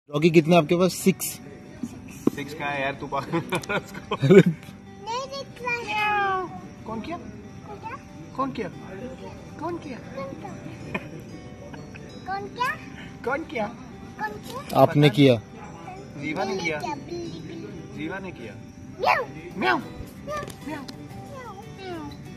Doggy कितने आपके पास? 6 का है यार, तू पागल उसको। कौन किया? कौन किया? कौन किया? कौन किया? आपने किया। जीवा ने किया। जीवा ने किया। म्याऊ म्याऊ म्याऊ।